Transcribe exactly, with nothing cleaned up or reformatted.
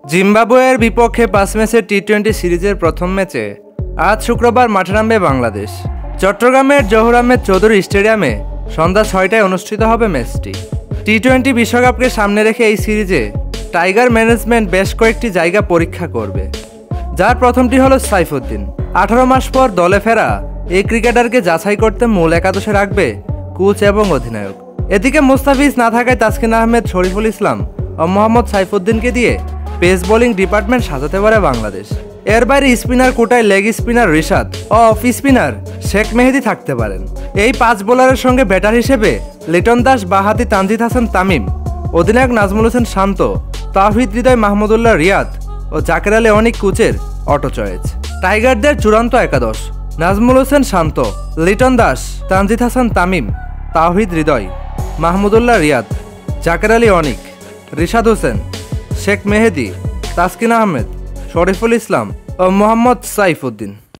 জিম্বাবুয়ের বিপক্ষে পাঁচ ম্যাচের টি টোয়েন্টি সিরিজের প্রথম ম্যাচে আজ শুক্রবার মাঠে নামবে বাংলাদেশ। চট্টগ্রামের জহুর আহমেদ চৌধুরী স্টেডিয়ামে সন্ধ্যা ছয়টায় অনুষ্ঠিত হবে ম্যাচটি। টি টোয়েন্টি বিশ্বকাপকে সামনে রেখে এই সিরিজে টাইগার ম্যানেজমেন্ট বেশ কয়েকটি জায়গা পরীক্ষা করবে, যার প্রথমটি হলো সাইফুদ্দিন। আঠারো মাস পর দলে ফেরা এই ক্রিকেটারকে যাচাই করতে মূল একাদশে রাখবে কোচ এবং অধিনায়ক। এদিকে মুস্তাফিজ না থাকায় তাসকিন আহমেদ, শরীফুল ইসলাম ও মোহাম্মদ সাইফুদ্দিনকে দিয়ে পেস বোলিং ডিপার্টমেন্ট সাজাতে পারে বাংলাদেশ। এর বাইরে স্পিনার কোটায় লেগ স্পিনার রিশাদ ও অফ স্পিনার শেখ মেহেদী থাকতে পারেন। এই পাঁচ বোলারের সঙ্গে ব্যাটার হিসেবে লিটন দাস, বাঁহাতি তানজিদ হাসান তামিম, অধিনায়ক নাজমুল হোসেন শান্ত, তাওহিদ হৃদয়, মাহমুদুল্লাহ রিয়াদ ও জাকের আলী অনিক কোচের অটো চয়েস। টাইগারদের চূড়ান্ত একাদশ: নাজমুল হোসেন শান্ত, লিটন দাস, তানজিদ হাসান তামিম, তাওহিদ হৃদয়, মাহমুদুল্লাহ রিয়াদ, জাকের আলী অনিক, রিশাদ হোসেন, শেখ মেহেদী, তাসকিন আহমেদ, শরীফুল ইসলাম ও মোহাম্মদ সাইফুদ্দিন।